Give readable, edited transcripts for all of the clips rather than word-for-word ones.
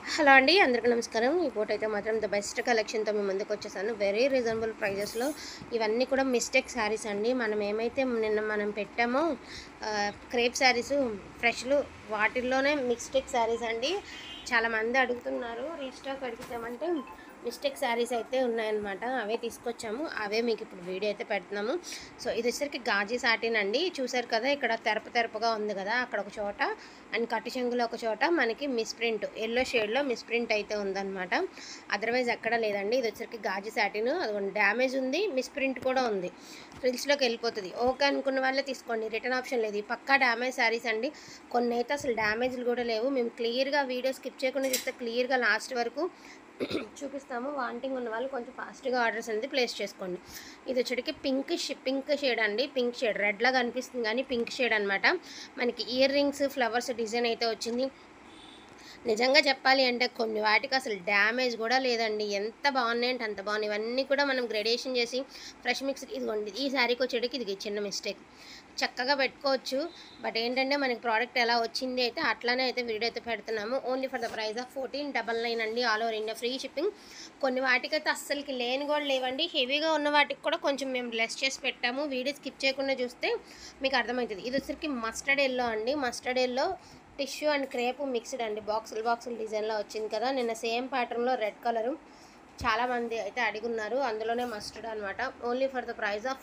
Hello అండి, అందరికీ నమస్కారం. ఈ పూట అయితే మాత్రం ద బెస్ట్ కలెక్షన్తో మీ ముందుకు వచ్చేసాను. వెరీ రీజనబుల్ ప్రైజెస్లో ఇవన్నీ కూడా మిస్టేక్ శారీస్ అండి. మనం ఏమైతే నిన్న పెట్టామో క్రేప్ శారీస్ ఫ్రెష్లు, వాటిల్లోనే మిస్టేక్ శారీస్ అండి. చాలామంది అడుగుతున్నారు, రీస్టాక్ అడుగుతామంటే మిస్టేక్ శారీస్ అయితే ఉన్నాయన్నమాట. అవే తీసుకొచ్చాము, అవే మీకు ఇప్పుడు వీడియో అయితే పెడుతున్నాము. సో ఇది వచ్చేసరికి గాజీ సాటిన్ అండి. చూసారు కదా, ఇక్కడ తెరపగా ఉంది కదా, అక్కడ ఒక చోట అండ్ కట్టు చెంగులో ఒక చోట మనకి మిస్ప్రింట్, ఎల్లో షేడ్లో మిస్ప్రింట్ అయితే ఉందన్నమాట. అదర్వైజ్ ఎక్కడ లేదండి. ఇది వచ్చేసరికి గాజీ సాటిన్, అది డ్యామేజ్ ఉంది, మిస్ప్రింట్ కూడా ఉంది, ఫ్రిల్స్లోకి వెళ్ళిపోతుంది. ఓకే అనుకున్న వాళ్ళే తీసుకోండి, రిటర్న్ ఆప్షన్ లేదు. పక్కా డ్యామేజ్ శారీస్ అండి. కొన్ని అయితే అసలు డ్యామేజ్లు కూడా లేవు. మేము క్లియర్గా వీడియో స్కిప్ చేయకుండా చూస్తే క్లియర్గా లాస్ట్ వరకు చూపిస్తాము. వాంటింగ్ ఉన్న వాళ్ళు కొంచెం ఫాస్ట్గా ఆర్డర్స్ అనేది ప్లేస్ చేసుకోండి. ఇది వచ్చేటికి పింక్ షేడ్ అండి. పింక్ షేడ్ రెడ్ లాగా అనిపిస్తుంది కానీ పింక్ షేడ్ అనమాట. మనకి ఇయర్ రింగ్స్ ఫ్లవర్స్ డిజైన్ అయితే వచ్చింది. నిజంగా చెప్పాలి అంటే కొన్ని వాటికి అసలు డ్యామేజ్ కూడా లేదండి. ఎంత బాగున్నాయి అంటే అంత బాగున్నాయి. ఇవన్నీ కూడా మనం గ్రేడేషన్ చేసి ఫ్రెష్ మిక్స్, ఇదిగోండి ఈ శారీకి వచ్చేటికి ఇది చిన్న మిస్టేక్, చక్కగా పెట్టుకోవచ్చు. బట్ ఏంటంటే మనకి ప్రోడక్ట్ ఎలా వచ్చింది అయితే అట్లానే అయితే వీడియో అయితే పెడుతున్నాము. Only for the price of 1499 అండి. All over India free shipping. కొన్ని వాటికైతే అస్సలకి లేని కూడా లేవండి. హెవీగా ఉన్న వాటికి కూడా కొంచెం మేము లెస్ చేసి పెట్టాము. వీడియో స్కిప్ చేయకుండా చూస్తే మీకు అర్థమవుతుంది. ఇది వచ్చరికి మస్టర్డ్ ఎల్లో అండి. Mustard yellow tissue and crepe mixed అండి. బాక్సులు డిజైన్లో వచ్చింది కదా. నిన్న సేమ్ ప్యాటర్న్లో రెడ్ కలరు చాలామంది అయితే అడిగున్నారు, అందులోనే మస్టర్డ్ అనమాట. Only for the price of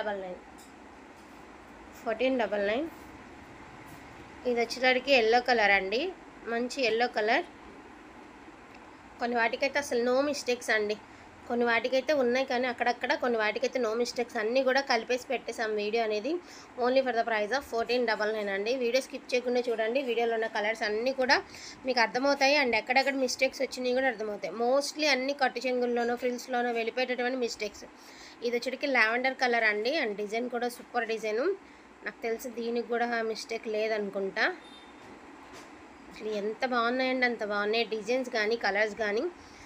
1499. ఇది వచ్చేసరికి ఎల్లో కలర్ అండి, మంచి ఎల్లో కలర్. కొన్ని వాటికైతే అసలు నో మిస్టేక్స్ అండి. కొన్ని వాటికైతే ఉన్నాయి కానీ అక్కడక్కడ, కొన్ని వాటికైతే నో మిస్టేక్స్. అన్నీ కూడా కలిపేసి పెట్టేసాం వీడియో అనేది. Only for the price of 1499 అండి. వీడియో స్కిప్ చేయకుండా చూడండి. వీడియోలో ఉన్న కలర్స్ అన్నీ కూడా మీకు అర్థమవుతాయి అండ్ ఎక్కడెక్కడ మిస్టేక్స్ వచ్చినాయి కూడా అర్థమవుతాయి. మోస్ట్లీ అన్ని కట్టు చెంగుల్లోనో ఫ్రిల్స్లోనో వెళ్ళిపోయేటటువంటి మిస్టేక్స్. ఇది వచ్చేటికి లావెండర్ కలర్ అండి అండ్ డిజైన్ కూడా సూపర్ డిజైను. నాకు తెలిసి దీనికి కూడా మిస్టేక్ లేదనుకుంటా. అసలు ఎంత బాగున్నాయండి, అంత బాగున్నాయి డిజైన్స్ కానీ కలర్స్ కానీ.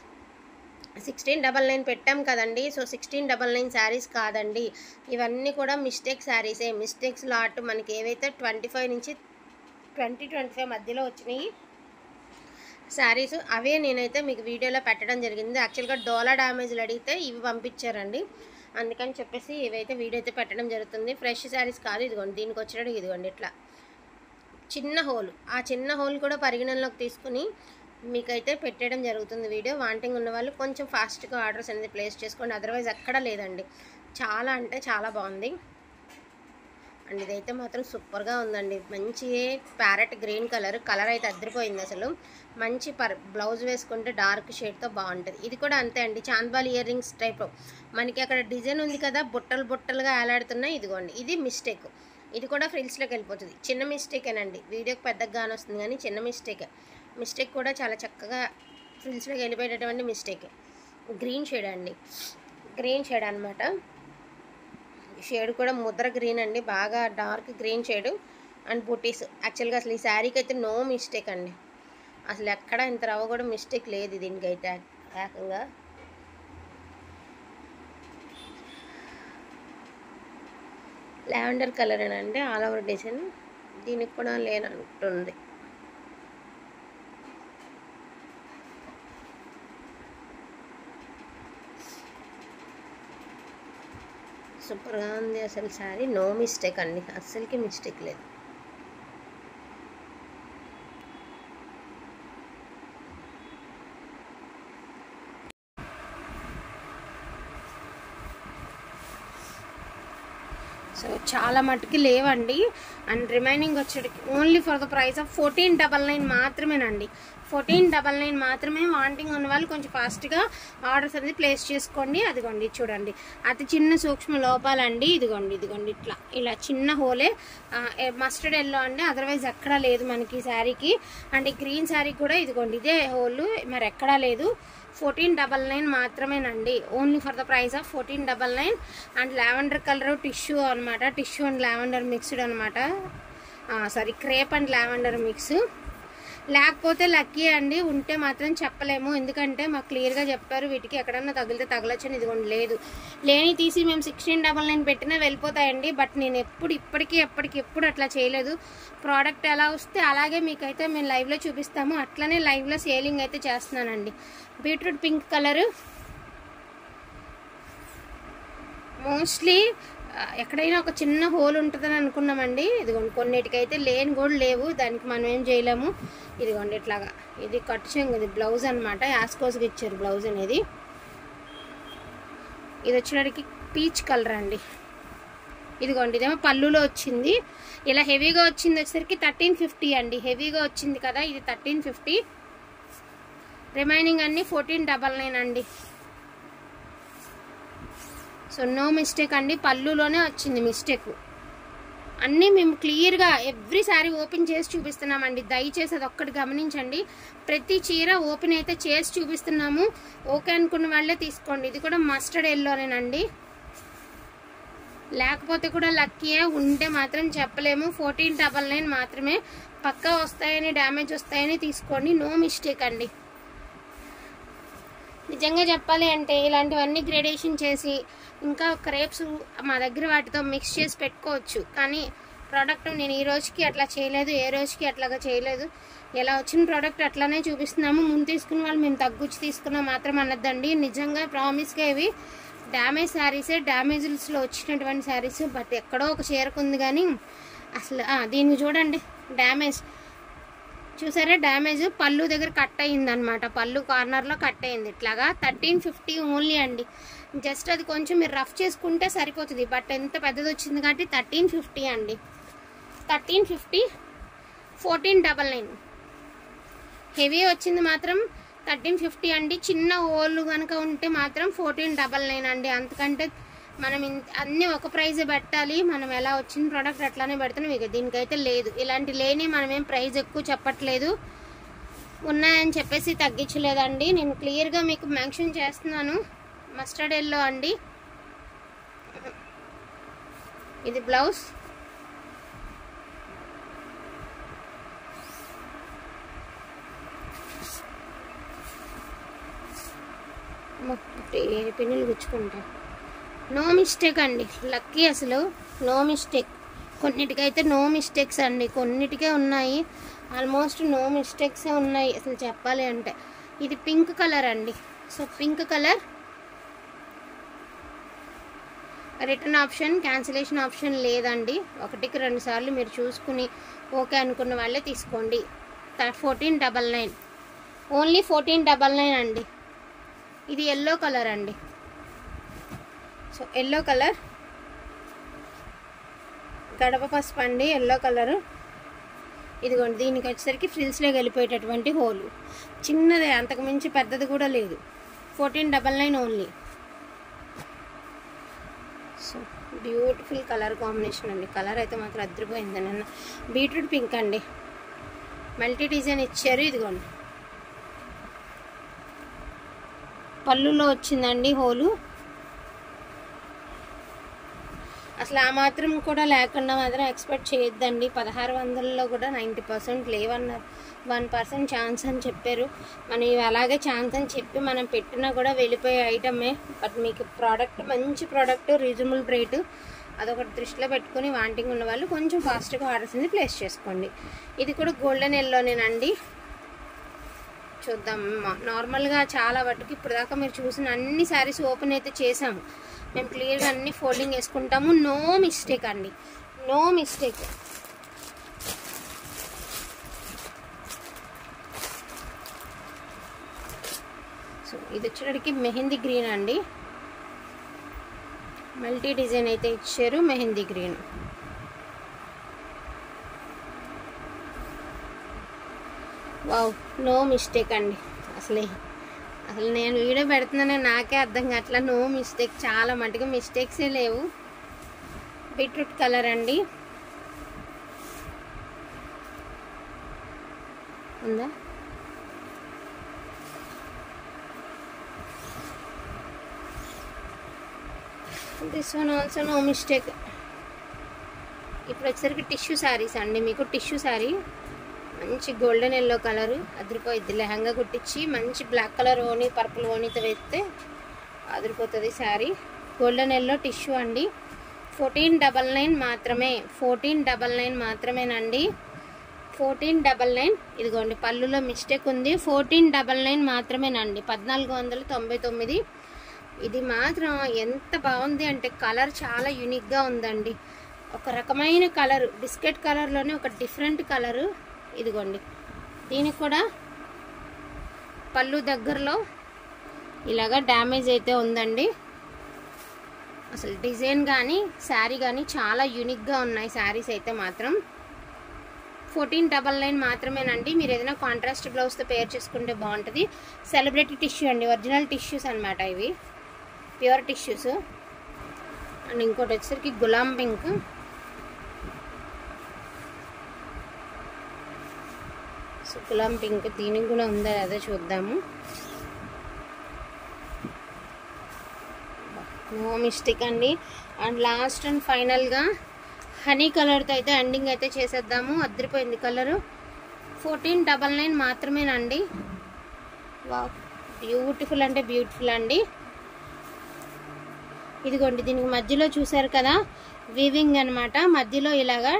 1699 పెట్టాం కదండి. సో 1699 శారీస్ కాదండి, ఇవన్నీ కూడా మిస్టేక్ శారీసే. మిస్టేక్స్ లాట్ మనకి ఏవైతే 25 నుంచి 20-25 మధ్యలో వచ్చినాయి శారీస్, అవే నేనైతే మీకు వీడియోలో పెట్టడం జరిగింది. యాక్చువల్గా డోలా డ్యామేజ్లు అడిగితే ఇవి పంపించారండి, అందుకని చెప్పేసి ఇవైతే వీడియో అయితే పెట్టడం జరుగుతుంది. ఫ్రెష్ శారీస్ కాదు. ఇదిగోండి దీనికి వచ్చేటప్పుడు ఇదిగోండి ఇట్లా చిన్న హోల్, ఆ చిన్న హోల్ కూడా పరిగణనలోకి తీసుకుని మీకైతే పెట్టడం జరుగుతుంది వీడియో. వాంటింగ్ ఉన్న వాళ్ళు కొంచెం ఫాస్ట్గా ఆర్డర్స్ అనేది ప్లేస్ చేసుకోండి, అదర్వైజ్ ఎక్కడ లేదండి. చాలా అంటే చాలా బాగుంది అండ్ ఇదైతే మాత్రం సూపర్గా ఉందండి. మంచి ప్యారెట్ గ్రీన్ కలర్ అయితే అద్దరిపోయింది అసలు. మంచి బ్లౌజ్ వేసుకుంటే డార్క్ షేడ్తో బాగుంటుంది. ఇది కూడా అంతే అండి, చాంద్బాల్ ఇయర్ రింగ్స్ టైప్. మనకి అక్కడ డిజైన్ ఉంది కదా, బుట్టలుగా వేలాడుతున్నాయి. ఇదిగోండి ఇది మిస్టేక్. ఇది కూడా ఫ్రిల్స్లోకి వెళ్ళిపోతుంది. చిన్న మిస్టేకేనండి, వీడియోకి పెద్దగా వస్తుంది కానీ చిన్న మిస్టేక్ కూడా చాలా చక్కగా ఫ్రిల్స్లోకి వెళ్ళిపోయేటటువంటి మిస్టేక్. గ్రీన్ షేడ్ అండి, గ్రీన్ షేడ్ అనమాట. షేడ్ కూడా ముద్ర గ్రీన్ అండి, బాగా dark green shade and butis. యాక్చువల్గా అసలు ఈ శారీకి అయితే నో మిస్టేక్ అండి. అసలు ఎక్కడ ఇంత రవ్వ కూడా మిస్టేక్ లేదు దీనికైతే. ఏకంగా లావెండర్ కలరేనండి, ఆల్ ఓవర్ డిజైన్. దీనికి కూడా లేనంటుంది. సూపర్గా ఉంది అసలు శారీ. నో మిస్టేక్ అండి, అస్సలకి మిస్టేక్ లేదు. సో చాలా మటుకి లేవండి అండ్ రిమైనింగ్ వచ్చేటికి only for the price of 1499 మాత్రమేనండి. 1499 మాత్రమే. వాంటింగ్ ఉన్న వాళ్ళు కొంచెం ఫాస్ట్గా ఆర్డర్స్ అనేది ప్లేస్ చేసుకోండి. అదిగోండి చూడండి, అతి చిన్న సూక్ష్మ లోపాలండి. ఇదిగోండి ఇలా చిన్న హోలే. మస్టర్డ్ ఎల్లో అండి, అదర్వైజ్ ఎక్కడా లేదు మనకి శారీకి. అండ్ ఈ గ్రీన్ శారీ కూడా ఇదిగోండి ఇదే హోల్, మరి ఎక్కడా లేదు. 1499 మాత్రమేనండి. Only for the price of 1499 and lavender colour tissue అనమాట. టిష్యూ అండ్ లావెండర్ మిక్స్డ్ అనమాట. Sorry, crepe and lavender mix. లేకపోతే లక్కీ అండి, ఉంటే మాత్రం చెప్పలేము. ఎందుకంటే మాకు క్లియర్గా చెప్పారు వీటికి ఎక్కడన్నా తగిలితే తగలొచ్చని. ఇదిగోండి లేదు, లేని తీసి మేము 1699 పెట్టినా వెళ్ళిపోతాయండి. బట్ నేను ఎప్పటికెప్పుడు అట్లా చేయలేదు. ప్రోడక్ట్ ఎలా వస్తే అలాగే మీకైతే మేము లైవ్లో చూపిస్తాము. అట్లనే లైవ్లో సేలింగ్ అయితే చేస్తున్నానండి. బీట్రూట్ పింక్ కలరు మోస్ట్లీ ఎక్కడైనా ఒక చిన్న హోల్ ఉంటుందని అనుకున్నామండి. ఇదిగోండి కొన్నిటికైతే లేని కూడా లేవు, దానికి మనం ఏం చేయలేము. ఇదిగోండి ఇట్లాగా, ఇది కట్ చెంగు, ఇది బ్లౌజ్ అనమాట. యాస్కోస్గా ఇచ్చారు బ్లౌజ్ అనేది. ఇది వచ్చేటికి పీచ్ కలర్ అండి. ఇదిగోండి ఇదేమో పళ్ళులో వచ్చింది. ఇలా హెవీగా వచ్చింది వచ్చేసరికి 1350 అండి. హెవీగా వచ్చింది కదా, ఇది 1350. రిమైనింగ్ అన్నీ 1499 అండి. సో నో మిస్టేక్ అండి, పళ్ళులోనే వచ్చింది మిస్టేక్. అన్నీ మేము క్లియర్గా ఎవ్రీ సారీ ఓపెన్ చేసి చూపిస్తున్నామండి. దయచేసి అది ఒక్కటి గమనించండి. ప్రతి చీర ఓపెన్ అయితే చేసి చూపిస్తున్నాము. ఓకే అనుకున్న వాళ్ళే తీసుకోండి. ఇది కూడా మస్టర్డ్ ఎల్లోనేనండి. లేకపోతే కూడా లక్కీయే, ఉంటే మాత్రం చెప్పలేము. 1499 మాత్రమే. పక్కా వస్తాయని, డ్యామేజ్ వస్తాయని తీసుకోండి. నో మిస్టేక్ అండి. నిజంగా చెప్పాలి అంటే ఇలాంటివన్నీ గ్రేడేషన్ చేసి ఇంకా క్రేప్స్ మా దగ్గర వాటితో మిక్స్ చేసి పెట్టుకోవచ్చు. కానీ ప్రోడక్ట్ నేను ఈ రోజుకి అట్లా చేయలేదు, ఏ రోజుకి అట్లాగా చేయలేదు. ఎలా వచ్చిన ప్రోడక్ట్ అట్లానే చూపిస్తున్నాము. ముందు తీసుకున్న వాళ్ళు మేము తగ్గుచ్చి తీసుకున్నాం మాత్రం అనద్దండి. నిజంగా ప్రామిస్గా ఇవి డ్యామేజ్ శారీసే, డ్యామేజ్స్లో వచ్చినటువంటి శారీస్. బట్ ఎక్కడో ఒక చీరకుంది కానీ అసలు దీన్ని చూడండి, డ్యామేజ్ చూసారా, డ్యామేజ్ పళ్ళు దగ్గర కట్ అయ్యింది అనమాట. పళ్ళు కార్నర్లో కట్ అయింది. ఇట్లాగా 1350 ఓన్లీ అండి. జస్ట్ అది కొంచెం మీరు రఫ్ చేసుకుంటే సరిపోతుంది. బట్ ఎంత పెద్దది వచ్చింది కాబట్టి 1350 అండి. 1350, 1499. హెవీ వచ్చింది మాత్రం 1350 అండి. చిన్న ఓళ్ళు కనుక ఉంటే మాత్రం 1499 అండి. అంతకంటే మనం అన్నీ ఒక ప్రైజ్ పెట్టాలి. మనం ఎలా వచ్చిన ప్రోడక్ట్ అట్లానే పెడుతున్నాం. ఇక దీనికైతే లేదు, ఇలాంటి లేని మనం ఏం ప్రైజ్ ఎక్కువ చెప్పట్లేదు. ఉన్నాయని చెప్పేసి తగ్గించలేదండి. నేను క్లియర్గా మీకు మెన్షన్ చేస్తున్నాను. మస్టర్డ్ ఎల్లో అండి. ఇది బ్లౌజ్. పిన్నులు గుచ్చుకుంటా. నో మిస్టేక్ అండి, లక్కీ అసలు నో మిస్టేక్. కొన్నిటికైతే నో మిస్టేక్స్ అండి, కొన్నిటికే ఉన్నాయి. ఆల్మోస్ట్ నో మిస్టేక్సే ఉన్నాయి అసలు చెప్పాలి అంటే. ఇది పింక్ కలర్ అండి. So pink colour, return option, cancellation option లేదండి. 1కి 2 సార్లు మీరు చూసుకుని ఓకే అనుకున్న వాళ్ళే తీసుకోండి. 1499, ఓన్లీ 1499 అండి. ఇది ఎల్లో కలర్ అండి. సో ఎల్లో కలర్, గడప పసుపు అండి, ఎల్లో కలరు. ఇదిగోండి దీనికి వచ్చేసరికి ఫ్రిల్స్లో వెళ్ళిపోయేటటువంటి హోలు, చిన్నదే, అంతకుమించి పెద్దది కూడా లేదు. 1499 only. So beautiful colour combination అండి. కలర్ అయితే మాత్రం అద్దరిపోయింది. నిన్న బీట్రూట్ పింక్ అండి, మల్టీ డిజైన్ ఇచ్చారు. ఇదిగోండి పళ్ళులో వచ్చిందండి హోలు. అసలు ఆ మాత్రం కూడా లేకుండా మాత్రం ఎక్స్పెక్ట్ చేయొద్దండి. 1600లో కూడా 90% లేవన్నారు. 1% ఛాన్స్ అని చెప్పారు. మనం ఇవి అలాగే ఛాన్స్ అని చెప్పి మనం పెట్టినా కూడా వెళ్ళిపోయే ఐటమే. బట్ మీకు ప్రోడక్ట్ మంచి ప్రోడక్ట్, రీజనబుల్ రేటు, అదొకటి దృష్టిలో పెట్టుకుని వాంటింగ్ ఉన్న వాళ్ళు కొంచెం ఫాస్ట్గా ఆర్డర్స్ని ప్లేస్ చేసుకోండి. ఇది కూడా గోల్డెన్ ఎల్లోనేనండి. చూద్దాం. నార్మల్గా చాలా వాటికి ఇప్పుడు దాకా మీరు చూసిన అన్ని శారీస్ ఓపెన్ అయితే చేసాము. మేము క్లియర్గా అన్ని ఫోల్డింగ్ వేసుకుంటాము. నో మిస్టేక్ అండి, నో మిస్టేక్. సో ఇది వచ్చేటికి మెహందీ గ్రీన్ అండి. మల్టీ డిజైన్ అయితే ఇచ్చారు, mehndi green. Wow, no mistake అండి. అసలు నేను వీడియో పెడుతున్నానే నాకే అర్థం కావట్లా. నో మిస్టేక్, చాలా మటుకు మిస్టేక్సే లేవు. బీట్రూట్ కలర్ అండి. ఉందా? This one also no mistake. ఇప్పుడు వచ్చేసరికి టిష్యూ శారీస్ అండి. మీకు టిష్యూ శారీ మంచి గోల్డెన్ ఎల్లో కలరు అదిరిపోయిద్ది. లెహంగా కుట్టించి మంచి బ్లాక్ కలర్ ఓని పర్పుల్ ఓనీతో వేస్తే అదిరిపోతుంది శారీ. గోల్డెన్ ఎల్లో టిష్యూ అండి. 1499 మాత్రమే, 1499 మాత్రమేనండి. 1499. ఇదిగోండి పళ్ళులో మిస్టేక్ ఉంది. 1499 మాత్రమేనండి. 1499. ఇది మాత్రం ఎంత బాగుంది అంటే కలర్ చాలా యూనిక్గా ఉందండి. ఒక రకమైన కలర్, బిస్కెట్ కలర్లోనే ఒక డిఫరెంట్ కలరు. ఇదిగోండి దీనికి కూడా పళ్ళు దగ్గరలో ఇలాగా డ్యామేజ్ అయితే ఉందండి. అసలు డిజైన్ కానీ శారీ కానీ చాలా యూనిక్గా ఉన్నాయి శారీస్ అయితే మాత్రం. 1499 మాత్రమేనండి. మీరు ఏదైనా కాంట్రాస్ట్ బ్లౌజ్తో పేర్ చేసుకుంటే బాగుంటుంది. సెలబ్రిటీ టిష్యూ అండి, ఒరిజినల్ టిష్యూస్ అనమాట ఇవి, ప్యూర్ టిష్యూస్. అండ్ ఇంకోటి వచ్చేసరికి గులాం పింక్. సో గులాం పింక్ దీనికి కూడా ఉందా అదే చూద్దాము. నో మిస్టేక్ అండి. అండ్ లాస్ట్ అండ్ ఫైనల్గా హనీ కలర్తో అయితే ఎండింగ్ అయితే చేసేద్దాము. అదిరిపోయింది కలరు. 1499 మాత్రమేనండి. వావ్, బ్యూటిఫుల్ అంటే బ్యూటిఫుల్ అండి. ఇదిగోండి దీనికి మధ్యలో చూసారు కదా వీవింగ్ అనమాట. మధ్యలో ఇలాగా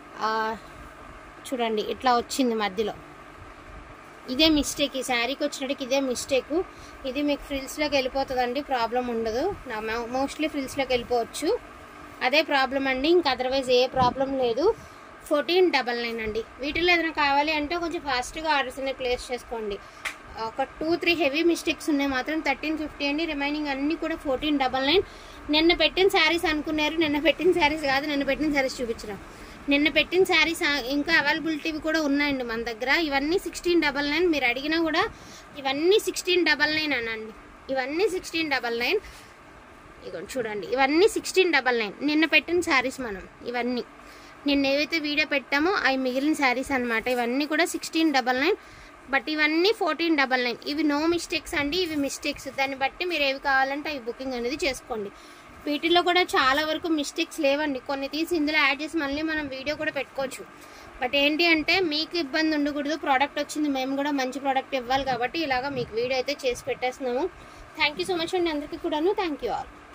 చూడండి ఇట్లా వచ్చింది మధ్యలో. ఇదే మిస్టేక్, ఈ శారీకి వచ్చినట్టుకి ఇదే మిస్టేక్. ఇది మీకు ఫ్రిల్స్లోకి వెళ్ళిపోతుందండి, ప్రాబ్లం ఉండదు. మోస్ట్లీ ఫ్రిల్స్లోకి వెళ్ళిపోవచ్చు, అదే ప్రాబ్లం అండి. ఇంకా అదర్వైజ్ ఏ ప్రాబ్లం లేదు. 1499 అండి. వీటిలో ఏదైనా కావాలి అంటే కొంచెం ఫాస్ట్గా ఆర్డర్స్ అనేవి ప్లేస్ చేసుకోండి. ఒక 2-3 హెవీ మిస్టేక్స్ ఉన్నాయి మాత్రం 1350 అండి. రిమైనింగ్ అన్నీ కూడా 1499. నిన్న పెట్టిన శారీస్ అనుకున్నారు, నిన్న పెట్టిన శారీస్ కాదు, నిన్న పెట్టిన శారీస్ చూపించడం. నిన్న పెట్టిన శారీస్ ఇంకా అవైలబిలిటీ కూడా ఉన్నాయండి మన దగ్గర. ఇవన్నీ 1699. మీరు అడిగినా కూడా ఇవన్నీ 1699 అనండి. ఇవన్నీ 1699. ఇగోండి చూడండి ఇవన్నీ 1699. నిన్న పెట్టిన శారీస్ మనం ఇవన్నీ నిన్న ఏవైతే వీడియో పెట్టామో అవి మిగిలిన శారీస్ అనమాట. ఇవన్నీ కూడా 1699. బట్ ఇవన్నీ 1499. ఇవి నో మిస్టేక్స్ అండి, ఇవి మిస్టేక్స్. దాన్ని బట్టి మీరు ఏవి కావాలంటే అవి బుకింగ్ అనేది చేసుకోండి. వీటిలో కూడా చాలా వరకు మిస్టేక్స్ లేవండి. కొన్ని తీసి ఇందులో యాడ్ చేసి మళ్ళీ మనం వీడియో కూడా పెట్టుకోవచ్చు. బట్ ఏంటి అంటే మీకు ఇబ్బంది ఉండకూడదు. ప్రోడక్ట్ వచ్చింది, మేము కూడా మంచి ప్రోడక్ట్ ఇవ్వాలి కాబట్టి ఇలాగా మీకు వీడియో అయితే చేసి పెట్టేస్తున్నాము. థ్యాంక్ యూ సో మచ్ అండి అందరికీ కూడాను. Thank you all.